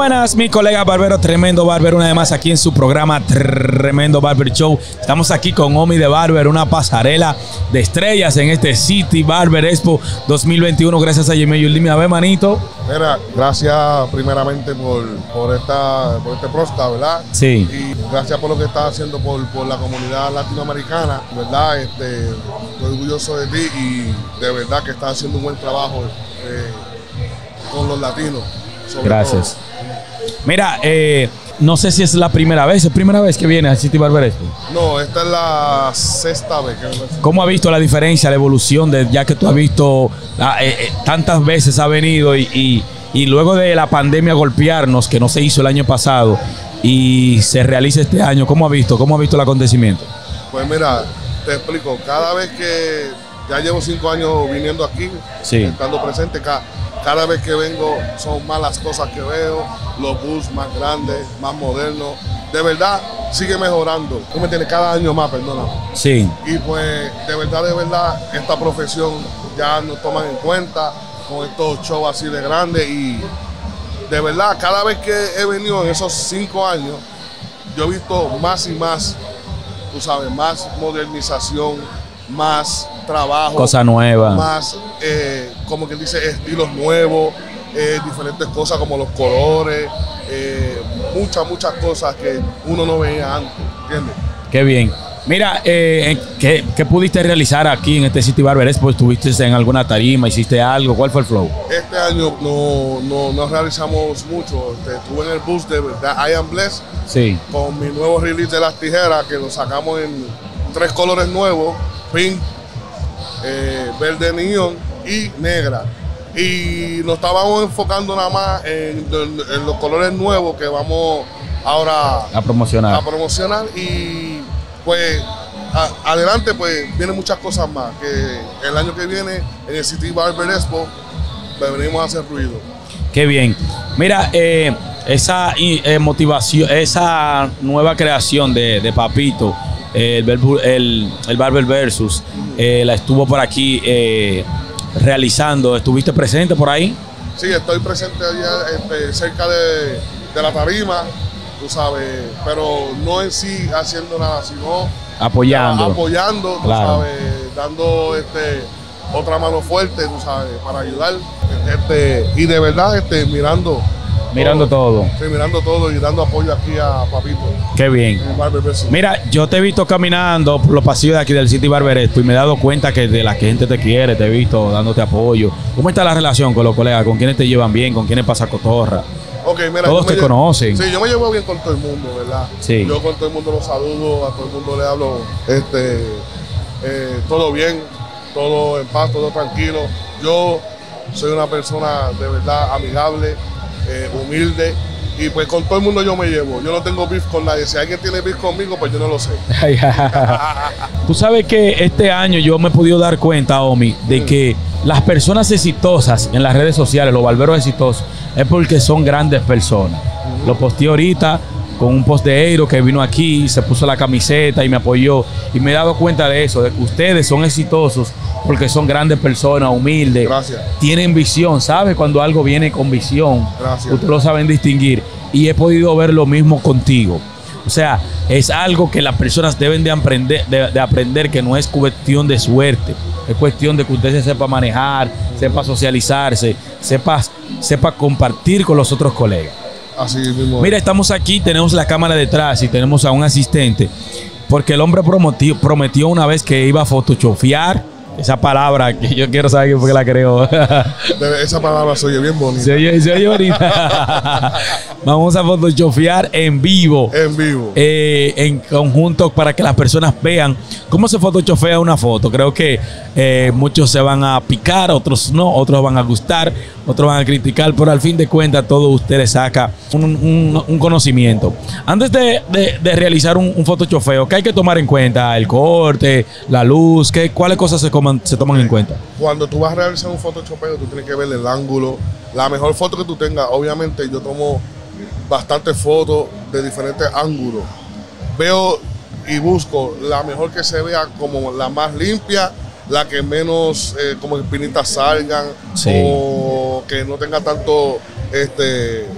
buenas, mi colega barbero, Tremendo Barber, una vez más aquí en su programa Tremendo Barber Show. Estamos aquí con Omi The Barber, una pasarela de estrellas en este City Barber Expo 2021. Gracias a Jimmy Yulimi. A ver, manito. Mira, gracias primeramente por este podcast, ¿verdad? Sí. Y gracias por lo que estás haciendo por la comunidad latinoamericana, ¿verdad? Estoy orgulloso de ti y de verdad que estás haciendo un buen trabajo con los latinos. Gracias. Todo. Mira, no sé si es la primera vez que viene al City Barber Expo. No, esta es la sexta vez. ¿Cómo ha visto la diferencia, la evolución, ya que tú has visto tantas veces ha venido y luego de la pandemia golpearnos, que no se hizo el año pasado y se realiza este año? ¿Cómo ha visto el acontecimiento? Pues mira, te explico. Cada vez que ya llevo 5 años viniendo aquí, sí, estando presente, cada vez que vengo son más las cosas que veo, los bus más grandes, más modernos. De verdad, sigue mejorando. Tú me entiendes, cada año más, perdona. Sí. Y pues, de verdad, esta profesión ya nos toman en cuenta con estos shows así de grandes. Y de verdad, cada vez que he venido en esos 5 años, yo he visto más y más, tú sabes, más modernización, más trabajo, cosa nueva, más como que dice estilos nuevos, diferentes cosas como los colores, muchas cosas que uno no veía antes, ¿entiendes? Qué bien. Mira, ¿qué pudiste realizar aquí en este City Barber Expo? ¿Estuviste en alguna tarima? ¿Hiciste algo? ¿Cuál fue el flow? Este año no realizamos mucho. Estuve en el bus de I Am Blessed, sí, con mi nuevo release de las tijeras, que lo sacamos en 3 colores nuevos: pink, verde neón y negra. Y nos estábamos enfocando nada más en los colores nuevos que vamos ahora a promocionar. Y pues adelante pues vienen muchas cosas más, que el año que viene en el City Barber Expo venimos a hacer ruido. Qué bien. Mira, esa motivación, esa nueva creación de Papito, el Barber Versus, la estuvo por aquí realizando. ¿Estuviste presente por ahí? Sí, estoy presente allá cerca de la tarima, tú sabes, pero no en sí haciendo nada, sino apoyando, tú claro, sabes, dando otra mano fuerte, tú sabes, para ayudar, y de verdad mirando todo. Sí, mirando todo y dando apoyo aquí a Papito. Qué bien. Mira, yo te he visto caminando por los pasillos de aquí del City Barber Expo y me he dado cuenta que de la gente te quiere, te he visto dándote apoyo. ¿Cómo está la relación con los colegas? ¿Con quiénes te llevan bien? ¿Con quiénes pasa cotorra? Okay, mira, todos te conocen. Sí, yo me llevo bien con todo el mundo, ¿verdad? Sí. Yo con todo el mundo los saludo, a todo el mundo le hablo, todo bien, todo en paz, todo tranquilo. Yo soy una persona de verdad amigable, humilde, y pues con todo el mundo yo me llevo. Yo no tengo beef con nadie. Si alguien tiene beef conmigo, pues yo no lo sé. Tú sabes que este año yo me he podido dar cuenta, Omi, de que las personas exitosas en las redes sociales, los barberos exitosos, es porque son grandes personas. Lo posteé ahorita con un post de Eiro que vino aquí, se puso la camiseta y me apoyó. Y me he dado cuenta de eso, de que ustedes son exitosos porque son grandes personas, humildes. Gracias. Tienen visión, ¿sabes? Cuando algo viene con visión. Gracias. Ustedes lo saben distinguir. Y he podido ver lo mismo contigo. O sea, es algo que las personas deben de aprender, que no es cuestión de suerte. Es cuestión de que usted se sepa manejar, sepa socializarse, sepa compartir con los otros colegas. Así mismo. Mira, estamos aquí, tenemos la cámara detrás y tenemos a un asistente, porque el hombre prometió una vez que iba a photoshopear. Esa palabra que yo quiero saber por qué la creo. Esa palabra se oye bien bonita. Se oye bonita. Vamos a photoshopear en vivo. En vivo. En conjunto, para que las personas vean cómo se photoshopea una foto. Creo que muchos se van a picar, otros no, otros van a gustar, otros van a criticar, pero al fin de cuentas todo usted le saca un conocimiento. Antes de realizar un photoshopeo, ¿qué hay que tomar en cuenta? El corte, la luz, ¿cuáles cosas se toman en cuenta? Cuando tú vas a realizar un photoshopeo, tú tienes que ver el ángulo, la mejor foto que tú tengas. Obviamente yo tomo bastantes fotos de diferentes ángulos. Veo y busco la mejor que se vea, como la más limpia, la que menos como espinitas salgan, sí, o que no tenga tanto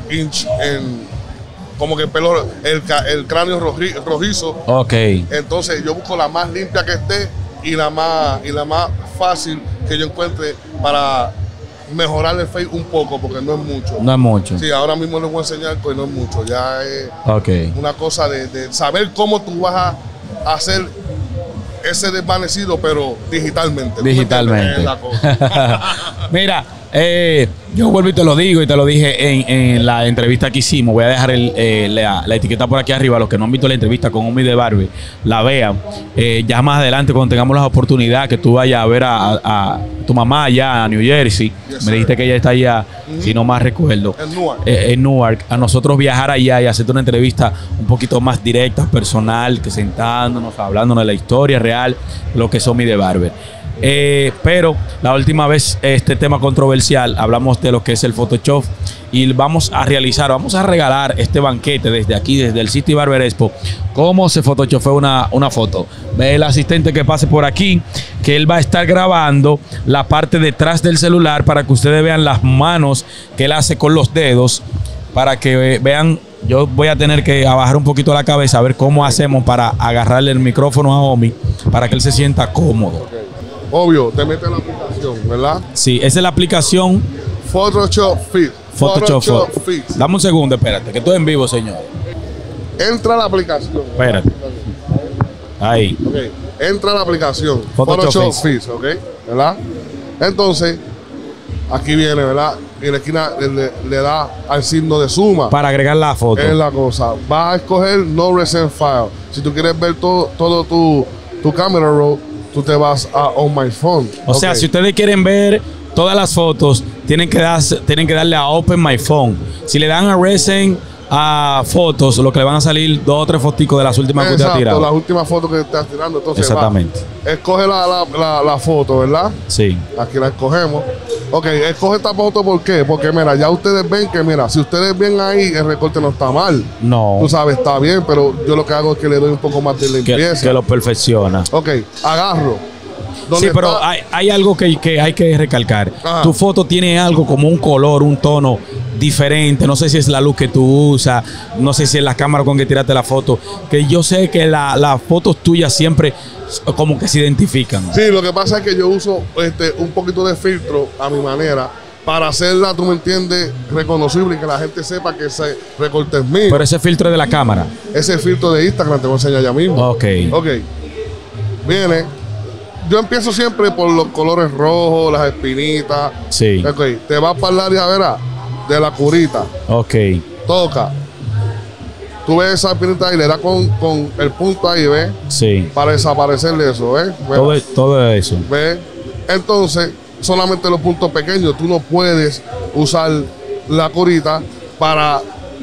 inch como que el pelo, el cráneo rojizo. Ok. Entonces yo busco la más limpia que esté y la más fácil que yo encuentre para mejorar el face un poco, porque no es mucho. No es mucho. Sí, ahora mismo les voy a enseñar, pues no es mucho. Ya es una cosa de saber cómo tú vas a hacer ese desvanecido, pero digitalmente. Digitalmente. Es la cosa. Mira, yo vuelvo y te lo digo, y te lo dije en la entrevista que hicimos. Voy a dejar la etiqueta por aquí arriba. Los que no han visto la entrevista con Omi de Barber, la vean. Ya más adelante, cuando tengamos la oportunidad, que tú vayas a ver a tu mamá allá a New Jersey. Yes, me dijiste que ella está allá, si no más recuerdo. En Newark. En Newark. A nosotros viajar allá y hacerte una entrevista un poquito más directa, personal, que sentándonos, hablándonos de la historia real, lo que es Omi de Barber. Pero la última vez este tema controversial hablamos de lo que es el Photoshop y vamos a regalar este banquete desde aquí, desde el City Barber Expo. Cómo se photoshopó una foto. Ve el asistente que pase por aquí, que él va a estar grabando la parte detrás del celular para que ustedes vean las manos que él hace con los dedos, para que vean. Yo voy a tener que bajar un poquito la cabeza a ver cómo hacemos para agarrarle el micrófono a Omi para que él se sienta cómodo. Okay. Obvio, te mete en la aplicación, ¿verdad? Sí, esa es la aplicación Photoshop Fit. Photoshop Fit. Dame un segundo, espérate, que estoy en vivo, señor. Entra a la aplicación. Espérate. Ahí. Okay. Entra a la aplicación Photoshop Fit, ¿ok? ¿Verdad? Entonces, aquí viene, ¿verdad? Y en la esquina le da al signo de suma. Para agregar la foto. Es la cosa. Vas a escoger No Recent File. Si tú quieres ver todo tu camera roll, tú te vas a On My Phone. O sea, si ustedes quieren ver todas las fotos, tienen que darle a Open My Phone. Si le dan a Recent a fotos, lo que le van a salir 2 o 3 foticos de las últimas que usted ha tirado. Las últimas fotos que estás tirando. Entonces, exactamente. Escoge la foto, ¿verdad? Sí. Aquí la escogemos. Ok, escoge esta foto, ¿por qué? Porque mira, ya ustedes ven que, mira, si ustedes ven ahí, el recorte no está mal. No. Tú sabes, está bien, pero yo lo que hago es que le doy un poco más de limpieza. Que lo perfecciona. Ok, agarro. Sí, pero hay algo que hay que recalcar. Ajá. Tu foto tiene algo como un color, un tono diferente. No sé si es la luz que tú usas, no sé si es la cámara con que tiraste la foto. Que yo sé que las fotos tuyas siempre como que se identifican. Sí, lo que pasa es que yo uso un poquito de filtro a mi manera para hacerla, tú me entiendes, reconocible y que la gente sepa que ese recorte es mío. Pero ese filtro es de la cámara. Ese filtro de Instagram te voy a enseñar ya mismo. Ok. Ok. Viene. Yo empiezo siempre por los colores rojos, las espinitas. Sí. Ok. Te vas para el área, verás, de la curita. Ok. Toca. Tú ves esa espinita y le das con el punto ahí, ¿ves? Sí. Para desaparecerle eso, ¿ves? Todo eso. ¿Ves? Entonces, solamente los puntos pequeños. Tú no puedes usar la curita para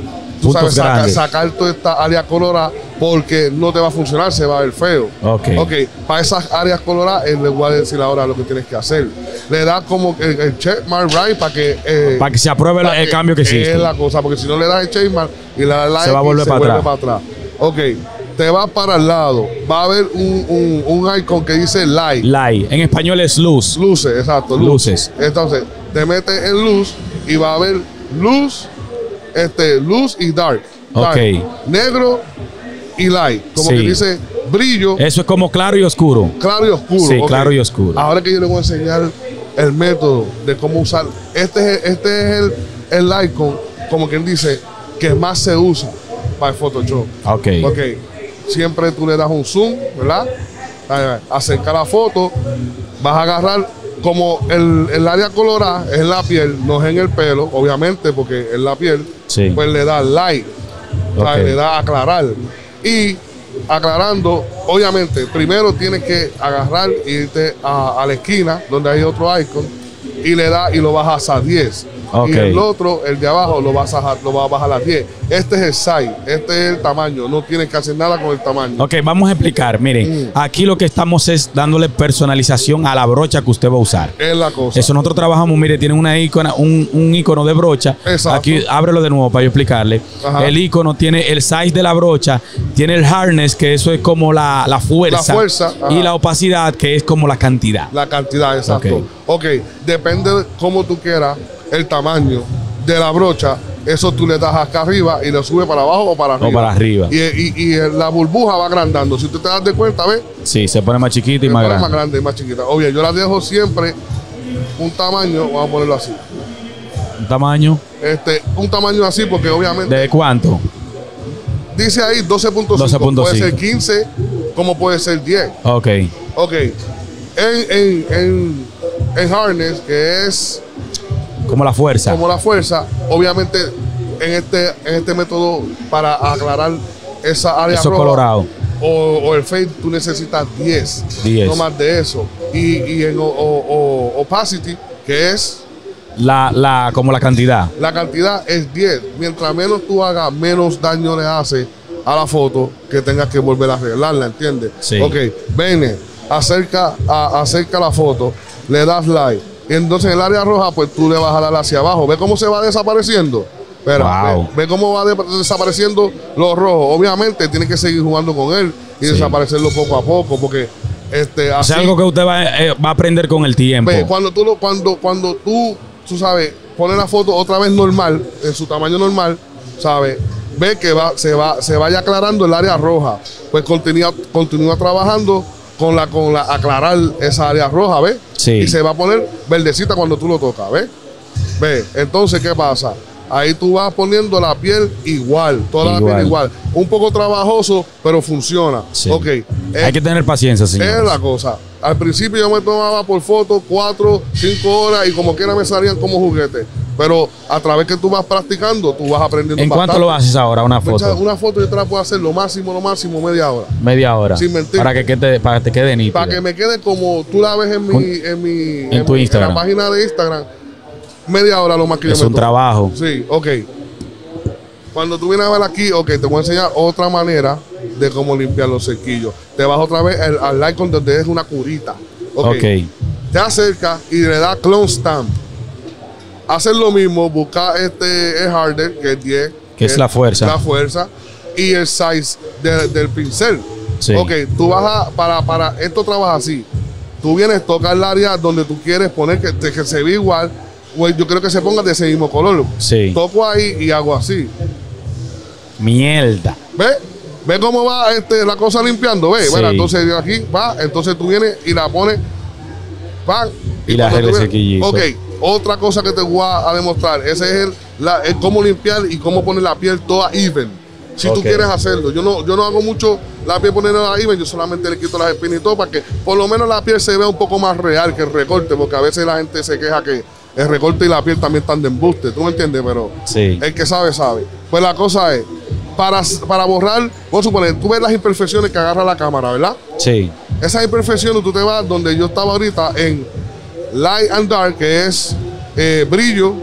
sacar toda esta área colorada, porque no te va a funcionar, se va a ver feo. Ok. Para esas áreas coloradas, les voy a decir ahora lo que tienes que hacer. Le das como el check mark right para que se apruebe el cambio que hiciste. Es la cosa, porque si no le das el check mark y le das like, se va a volver para atrás. Ok. Te vas para el lado, va a haber un icon que dice light. Light. En español es luz. Luces, exacto. Luces. Entonces, te metes en luz y va a haber luz. Luz y dark. Ok. Negro y light. Como sí. que dice brillo. Eso es como claro y oscuro. Claro y oscuro. Sí, okay. Claro y oscuro. Ahora que yo les voy a enseñar el método de cómo usar. Este es el icon, como quien dice, que más se usa para el Photoshop. Ok. Ok. Siempre tú le das un zoom, ¿verdad? Acerca la foto. Vas a agarrar. Como el área colorada es en la piel, no es en el pelo, obviamente, porque en la piel, sí. Pues le da light, okay. Le da aclarar. Y aclarando, obviamente, primero tienes que agarrar e irte a la esquina, donde hay otro icon, y le das y lo bajas a 10. Okay. Y el otro, el de abajo, lo vas a bajar a 10. Este es el size, este es el tamaño. No tienes que hacer nada con el tamaño. Ok, vamos a explicar. Miren, aquí lo que estamos es dándole personalización a la brocha que usted va a usar. Es la cosa. Eso nosotros trabajamos, mire, tiene una un icono de brocha. Exacto. Aquí, ábrelo de nuevo para yo explicarle. Ajá. El icono tiene el size de la brocha, tiene el hardness, que eso es como la fuerza. La fuerza. Ajá. Y la opacidad, que es como la cantidad. La cantidad, exacto. Ok, depende de cómo tú quieras el tamaño de la brocha, eso tú le das acá arriba y lo sube para abajo o para arriba. O para arriba. Y la burbuja va agrandando. Si tú te das de cuenta, ¿ves? Sí, se pone más chiquita y más grande. Más grande y más chiquita. Obvio, yo la dejo siempre un tamaño, vamos a ponerlo así. ¿Un tamaño? Un tamaño así porque obviamente... ¿De cuánto? Dice ahí 12.5. 12.5. Puede ser 15 como puede ser 10. Ok. Ok. En harness, que es... Como la fuerza. Como la fuerza, obviamente en este método para aclarar esa área eso roja colorado. o el fade, tú necesitas 10. No más de eso. Y en opacity, que es... como la cantidad. La cantidad es 10. Mientras menos tú hagas, menos daño le hace a la foto que tengas que volver a arreglarla, ¿entiendes? Sí. Ok, ven, acerca la foto, le das like. Y entonces en el área roja, pues tú le vas a dar hacia abajo. ¿Ve cómo se va desapareciendo? Espera, wow. ve cómo va desapareciendo los rojos. Obviamente tienes que seguir jugando con él y desaparecerlo poco a poco, porque así, es algo que usted va a aprender con el tiempo. Ve, cuando tú sabes, pones la foto otra vez normal, en su tamaño normal, ¿sabes? Ve que se vaya aclarando el área roja. Pues continúa trabajando con la aclarar esa área roja, ¿ves? Sí. Y se va a poner verdecita cuando tú lo tocas, ¿ves? Ve, entonces, ¿qué pasa? Ahí tú vas poniendo la piel igual, toda la piel igual. Un poco trabajoso, pero funciona. Sí. Ok. Hay que tener paciencia, señor. Es la cosa. Al principio yo me tomaba por foto 4, 5 horas y como quiera me salían como juguetes. Pero a través que tú vas practicando, tú vas aprendiendo. ¿En bastante. cuánto lo haces ahora una foto? Una foto yo te la puedo hacer lo máximo, media hora. Media hora. Sin mentir. Para que te quede nítido. Para que me quede como tú la ves en tu Instagram. En la página de Instagram. Media hora lo más que yo me tomo. Es un trabajo. Sí, ok. Cuando tú vienes a ver aquí, ok, te voy a enseñar otra manera de cómo limpiar los cerquillos. Te vas otra vez al icon donde es una curita. Ok. Te acercas y le das clone stamp. Hacer lo mismo, buscar el harder, que es 10. Que es la fuerza. La fuerza. Y el size del pincel. Sí. Ok, tú vas para esto trabaja así. Tú vienes, tocas el área donde tú quieres poner que se ve igual. Pues yo creo que se ponga de ese mismo color. Sí. Toco ahí y hago así. Mierda. ¿Ve cómo va la cosa limpiando? ¿Ve? Sí. Bueno, entonces de aquí va, entonces tú vienes y la pones, ¡pam! Y la arregla el cerquillito. Ok, otra cosa que te voy a demostrar, ese es el cómo limpiar y cómo poner la piel toda even. Si tú quieres hacerlo, yo no hago mucho la piel ponerla even, yo solamente le quito las espinas y todo para que por lo menos la piel se vea un poco más real que el recorte, porque a veces la gente se queja que el recorte y la piel también están de embuste, ¿tú me entiendes? Pero sí. El que sabe, sabe. Pues la cosa es, para borrar, vamos a suponer, tú ves las imperfecciones que agarra la cámara, ¿verdad? Sí. Esas imperfecciones tú te vas donde yo estaba ahorita en Light and Dark, que es brillo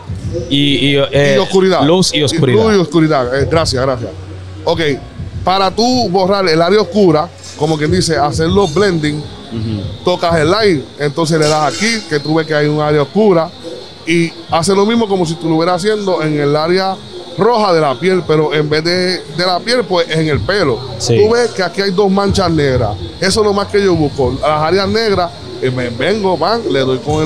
y oscuridad. Luz y oscuridad. Luz y oscuridad. Gracias. Ok, para tú borrar el área oscura, como quien dice, hacerlo blending, tocas el light, entonces le das aquí, que tú ves que hay un área oscura, y hace lo mismo como si tú lo hubieras haciendo en el área roja de la piel, pero en vez de la piel, pues en el pelo. Sí. Tú ves que aquí hay 2 manchas negras. Eso es lo más que yo busco. Las áreas negras, me vengo, le doy con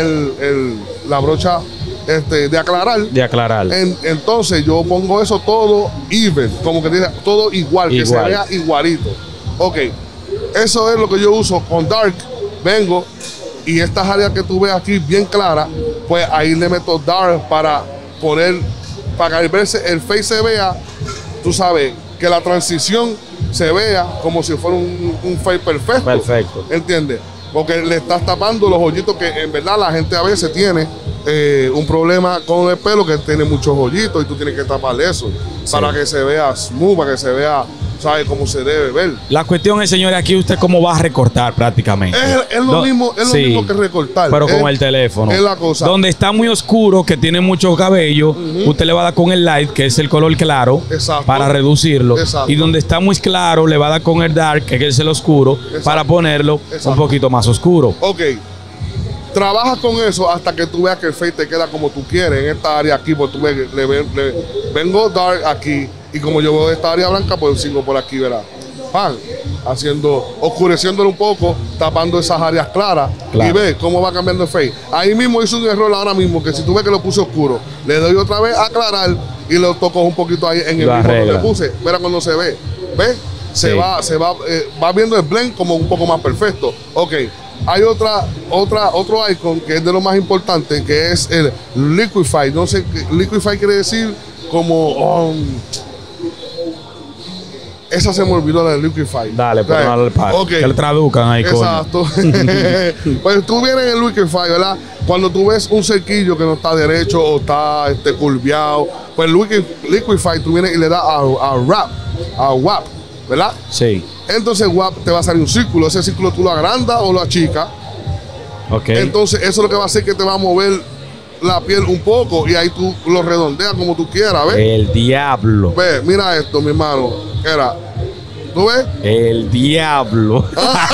la brocha de aclarar. De aclarar. Entonces yo pongo eso todo even, como que dice, todo igual, que se vea igualito. Ok, eso es lo que yo uso con Dark. Vengo y estas áreas que tú ves aquí bien claras, pues ahí le meto Dark para poner, para que el face se vea, tú sabes, que la transición se vea como si fuera un face perfecto. Perfecto. ¿Entiendes? Porque le estás tapando los hoyitos que en verdad la gente a veces tiene un problema con el pelo, que tiene muchos hoyitos y tú tienes que taparle eso para que se vea smooth, para que se vea, ¿sabes? Como se debe ver. La cuestión es, señores, aquí usted cómo va a recortar prácticamente. Es lo mismo que recortar. Pero con el teléfono. Es la cosa. Donde está muy oscuro, que tiene mucho cabello, usted le va a dar con el light, que es el color claro, para reducirlo. Exacto. Y donde está muy claro, le va a dar con el dark, que es el oscuro, para ponerlo un poquito más oscuro. Ok. Trabajas con eso hasta que tú veas que el fade te queda como tú quieres. En esta área aquí, pues tú ves, vengo dark aquí. Y como yo veo esta área blanca, pues sigo por aquí, ¿verdad? pan, oscureciéndolo un poco, tapando esas áreas claras. Claro. Y ve cómo va cambiando el fade. Ahí mismo hice un error ahora mismo, que si tú ves que lo puse oscuro, le doy otra vez a aclarar y lo toco un poquito ahí en el mismo que le puse. Mira cuando se ve. ¿Ves? Va viendo el blend como un poco más perfecto. Ok. Hay otro icon que es de lo más importante, que es el Liquify. No sé, Liquify quiere decir como... esa se me olvidó, la de Liquify. Dale, pues no le pasa. Okay. Que le traduzcan ahí, exacto. Pues tú vienes en el Liquify, ¿verdad? Cuando tú ves un cerquillo que no está derecho o está curviado, pues Liquify tú vienes y le das a wrap, ¿verdad? Sí. Entonces WAP te va a salir un círculo. Ese círculo tú lo agrandas o lo achicas. Ok. Entonces eso es lo que va a hacer que te va a mover la piel un poco y ahí tú lo redondeas como tú quieras, ¿ves? El diablo. Ve, mira esto, mi hermano. Era, ¿tú ves? El diablo.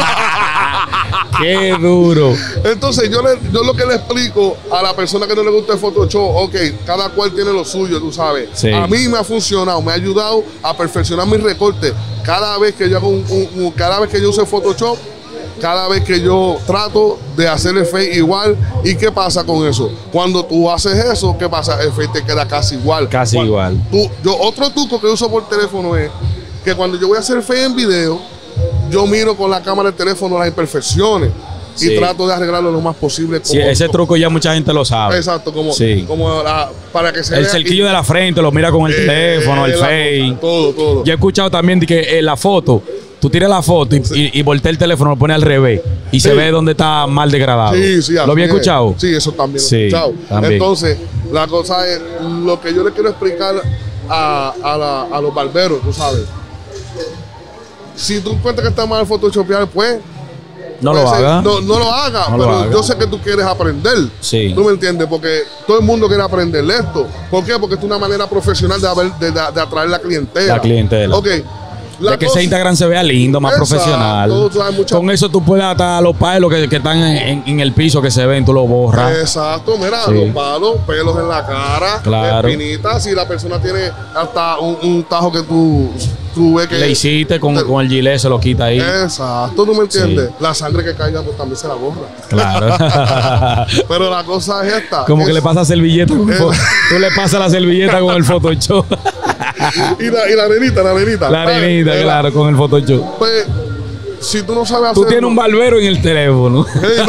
Qué duro. Entonces yo lo que le explico a la persona que no le gusta el Photoshop, ok, cada cual tiene lo suyo, tú sabes. Sí. A mí me ha funcionado, me ha ayudado a perfeccionar mis recortes. Cada vez que yo hago cada vez que yo uso Photoshop, cada vez que yo trato de hacer el fade igual. ¿Y qué pasa con eso? Cuando tú haces eso, ¿qué pasa? El fade te queda casi igual. Casi igual. Otro truco que uso por teléfono es que cuando yo voy a hacer fade en video, yo miro con la cámara del teléfono las imperfecciones y trato de arreglarlo lo más posible. Sí, ese truco ya mucha gente lo sabe. Exacto, para que se el vea cerquillo de la frente lo mira con el teléfono, el fade. Todo. Yo he escuchado también de que la foto, tú tiras la foto y volteas el teléfono, lo pones al revés y se ve donde está mal degradado. Sí, ¿Lo había escuchado? Sí, eso también Sí, lo he escuchado. también. Entonces, la cosa es, lo que yo le quiero explicar a los barberos, tú sabes. Si tú encuentras que está mal photoshopear, pues no lo haga. No lo haga, No pero lo haga. yo sé que tú quieres aprender. Sí. ¿Tú me entiendes? Porque todo el mundo quiere aprender esto. ¿Por qué? Porque es una manera profesional de atraer la clientela. La clientela. Ok. De que ese Instagram se vea lindo, más Exacto, profesional. Con eso tú puedes hasta los palos que están en el piso que se ven, tú lo borras. Exacto, mira, Sí. los palos, pelos en la cara, Claro. espinitas. Si la persona tiene hasta un tajo que tú ves que... Le hiciste con el gilet, se lo quita ahí. Exacto, ¿tú me entiendes? Sí. La sangre que caiga pues también se la borra. Claro. Pero la cosa es esta. Como que le pasa servilleta con tú le pasas la servilleta con el Photoshop. Y la nenita. La arenita, claro, con el Photoshop. Pues, si tú no sabes Tú hacerlo... tienes un barbero en el teléfono.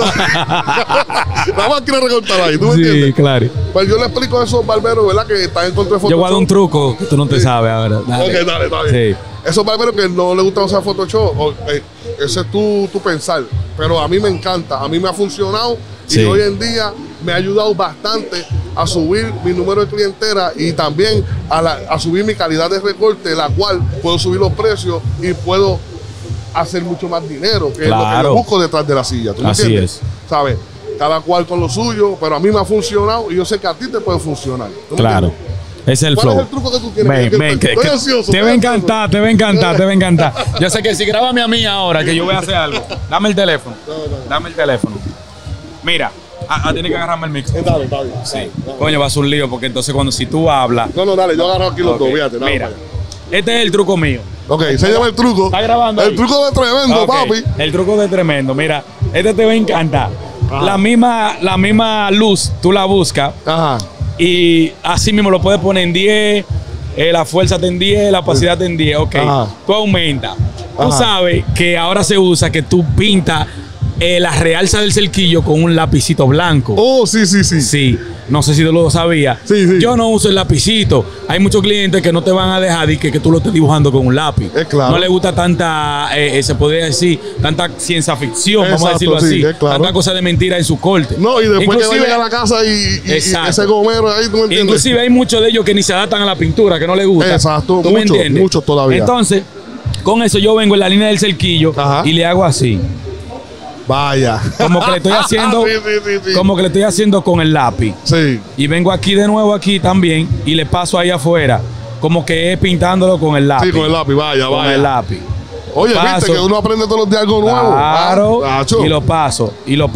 La máquina recortar ahí, ¿tú me Sí, entiendes? claro. Pues yo le explico a esos barberos, ¿verdad? Que están en contra de Photoshop. Yo voy a dar un truco que tú no te sabes ahora. Dale. Ok, dale, está bien. Sí. Esos barberos que no les gusta usar Photoshop, ese es tu pensar. Pero a mí me encanta, a mí me ha funcionado y Sí. hoy en día me ha ayudado bastante a subir mi número de clientela y también a subir mi calidad de recorte, la cual puedo subir los precios y puedo hacer mucho más dinero, que es lo que Claro. yo busco detrás de la silla. ¿Tú me Así entiendes? es. ¿Sabes? Cada cual con lo suyo, pero a mí me ha funcionado y yo sé que a ti te puede funcionar. ¿Tú me Claro. entiendes? Ese es el ¿Cuál flow. es el truco que tú tienes? Ven, Estoy ansioso. te va a encantar, te va a encantar, te va a encantar. Yo sé que si grábame a mí ahora, que yo voy a hacer algo. Dame el teléfono. Dame el teléfono. Mira, tienes que agarrarme el micro. Dale, está bien. Sí. Dale. Coño, va a ser un lío, porque entonces si tú hablas. No, dale, yo agarro aquí los dos, fíjate. Dale, Mira, para allá. este es el truco mío. Ok, se llama el truco. ¿Está grabando El ahí? truco de tremendo, Ok, papi. El truco de tremendo. Mira, este te va a encantar. Ajá. La misma luz, tú la buscas Ajá. y así mismo lo puedes poner en 10, la fuerza está en 10, la opacidad está en 10. Ok, Ajá. tú aumentas. Tú Ajá. sabes que ahora se usa que tú pintas la realza del cerquillo con un lapicito blanco. Oh, sí. Sí, no sé si tú lo sabías. Sí. Yo no uso el lapicito. Hay muchos clientes que no te van a dejar que tú lo estés dibujando con un lápiz. Es claro. No le gusta tanta, se podría decir, tanta ciencia ficción, vamos a Exacto, decirlo sí, así. es claro. Tanta cosa de mentira en su corte. No, y después que Inclusive- vayan a la casa y Exacto. ese gomero ahí, ¿tú me entiendes? Inclusive hay muchos de ellos que ni se adaptan a la pintura, que no les gusta. Exacto, ¿Tú me muchos, entiendes? muchos todavía. Entonces, con eso yo vengo en la línea del cerquillo Ajá. y le hago así. Vaya. Como que le estoy haciendo, Sí. como que le estoy haciendo con el lápiz. Sí. Y vengo aquí de nuevo aquí también y le paso ahí afuera, como que es pintándolo con el lápiz. Sí, con el lápiz, vaya, Con vaya. el lápiz. Oye, Paso. viste que uno aprende todos los días algo nuevo. Claro. Ah, tacho. Y lo paso.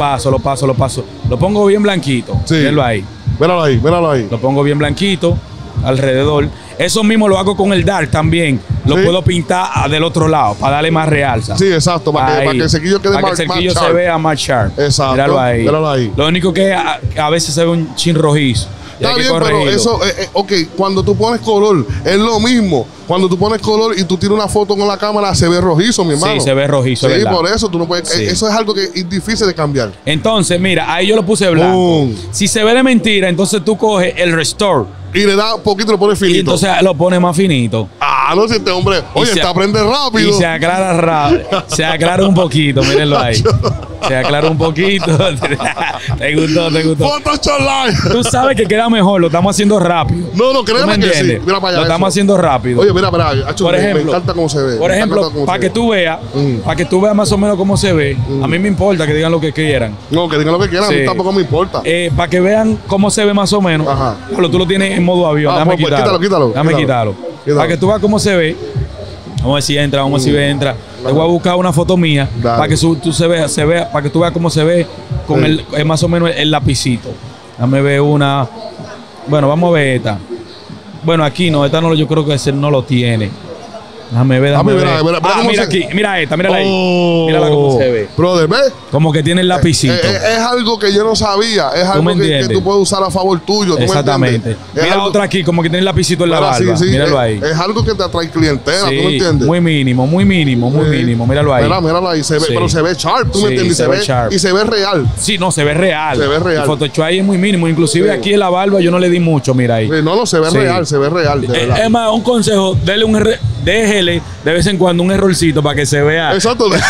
Lo pongo bien blanquito. Sí. Míralo ahí. Míralo ahí. Lo pongo bien blanquito alrededor. Eso mismo lo hago con el dark también. Lo puedo pintar del otro lado para darle más realza. Sí, exacto, para que el cerquillo quede para que el cerquillo se vea más sharp. Exacto. Míralo ahí. Lo único que a veces se ve un chin rojizo. Está bien, pero eso, ok, cuando tú pones color, es lo mismo. Cuando tú pones color y tú tiras una foto con la cámara, se ve rojizo, mi hermano. Sí, se ve rojizo, sí, ¿verdad? Por eso tú no puedes. Sí. Eso es algo que es difícil de cambiar. Entonces, mira, ahí yo lo puse blanco. Si se ve de mentira, entonces tú coges el restore. Y le da un poquito, lo pones finito. Y entonces lo pones más finito. No, si este hombre, oye, está aprende rápido. Y se aclara rápido. Se aclara un poquito, mírenlo ahí. Se aclara un poquito. Te gustó. Photoshop Live. Tú sabes que queda mejor, lo estamos haciendo rápido. No, créeme que sí. Mira para allá. Lo estamos haciendo rápido. Oye, mira, por ejemplo, me encanta cómo se ve. Por ejemplo, para que tú veas, más o menos cómo se ve. A mí me importa que digan lo que quieran. No, que digan lo que quieran, sí. A mí tampoco me importa. Para que vean cómo se ve más o menos. Ajá. Pero tú lo tienes en modo avión. Déjame quitarlo. Para que tú veas cómo se ve. Vamos a ver si entra, Te voy a buscar una foto mía para que tú para que tú veas cómo se ve con más o menos el lapicito. Déjame ver una. Bueno, vamos a ver esta. Bueno, aquí no, esta no, yo creo que ese no lo tiene. Déjame ver. Mira aquí, mira esta, mírala ahí. Mírala cómo se ve. Brother, ¿ves? Como que tiene el lapicito. Es algo que yo no sabía. Es algo que tú puedes usar a favor tuyo. Exactamente. Mira otra aquí, como que tiene el lapicito en la barba. Sí, míralo ahí. Es algo que te atrae clientela, sí, ¿tú me entiendes? Muy mínimo. Míralo ahí. Míralo ahí. Pero se ve sharp, ¿tú me entiendes? Y se ve real. Sí, no, se ve real. Se ve real. El Photoshop ahí es muy mínimo. Inclusive aquí en la barba yo no le di mucho, mira ahí. No, se ve real, se ve real. Es más, un consejo, déjele de vez en cuando un errorcito para que se vea. Exacto. Una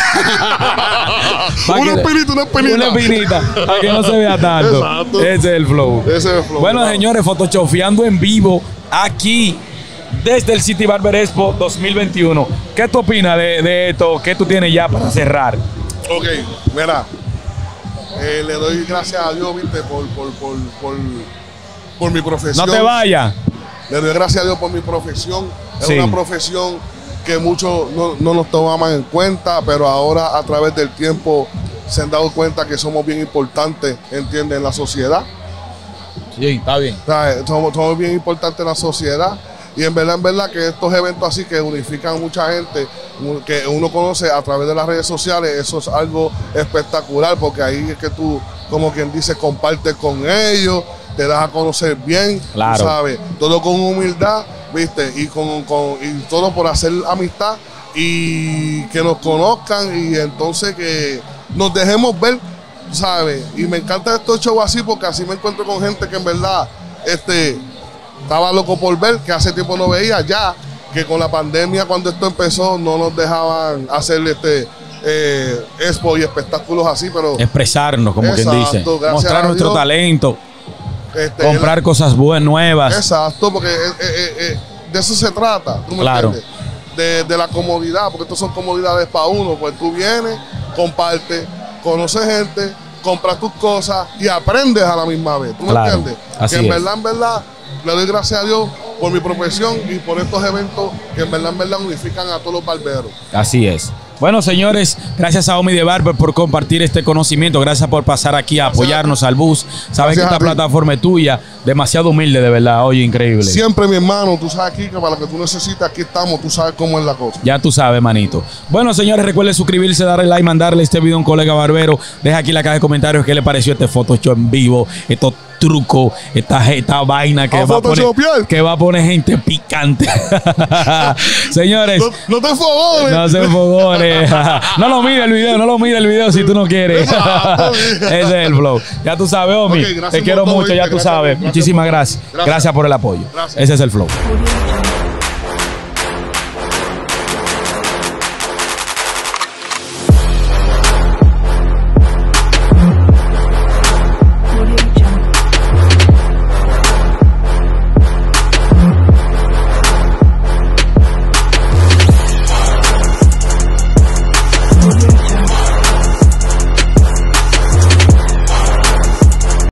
espinita para que no se vea tanto. Exacto. Ese es el flow. Bueno, claro. Señores, photoshopeando en vivo aquí desde el City Barber Expo 2021. ¿Qué tú opinas de esto? ¿Qué tú tienes ya para cerrar? Ok, mira. Le doy gracias a Dios, viste, por mi profesión. No te vayas. Le doy gracias a Dios por mi profesión. Es una profesión que muchos no nos tomaban en cuenta, pero ahora a través del tiempo se han dado cuenta que somos bien importantes, ¿entiendes? En la sociedad. Sí, está bien. O sea, somos bien importantes en la sociedad. Y en verdad que estos eventos así que unifican a mucha gente, que uno conoce a través de las redes sociales, eso es algo espectacular, porque ahí es que tú, como quien dice, compartes con ellos, te das a conocer bien, claro. ¿Sabes? Todo con humildad, ¿viste? Y todo por hacer amistad y que nos conozcan y entonces que nos dejemos ver, ¿sabes? Y me encanta estos shows así porque así me encuentro con gente que en verdad estaba loco por ver, que hace tiempo no veía ya, que con la pandemia cuando esto empezó no nos dejaban hacer expo y espectáculos así, pero expresarnos, como quien dice, mostrar nuestro talento. Comprar cosas nuevas. Exacto, porque de eso se trata. ¿Tú me entiendes? De la comodidad, porque estas son comodidades para uno. Pues tú vienes, compartes, conoces gente, compras tus cosas y aprendes a la misma vez. ¿Tú me entiendes? Así que en verdad, le doy gracias a Dios por mi profesión y por estos eventos que en verdad unifican a todos los barberos. Así es. Bueno, señores, gracias a Omi de Barber por compartir este conocimiento. Gracias por pasar aquí a apoyarnos al bus. Sabes que esta plataforma es tuya. Demasiado humilde, de verdad. Oye, increíble. Siempre, mi hermano. Tú sabes aquí que para lo que tú necesites, aquí estamos. Tú sabes cómo es la cosa. Ya tú sabes, manito. Bueno, señores, recuerden suscribirse, darle like, mandarle este video a un colega barbero. Deja aquí en la caja de comentarios qué le pareció este Photoshop en vivo. Estos trucos, esta vaina que va a poner gente picante. Señores. No te enfogones. No se enfogones. No lo mires el video si tú no quieres. Ese es el flow. Ya tú sabes, Omi. Te quiero mucho, ya tú sabes. Muchísimas gracias. Gracias por el apoyo. Ese es el flow.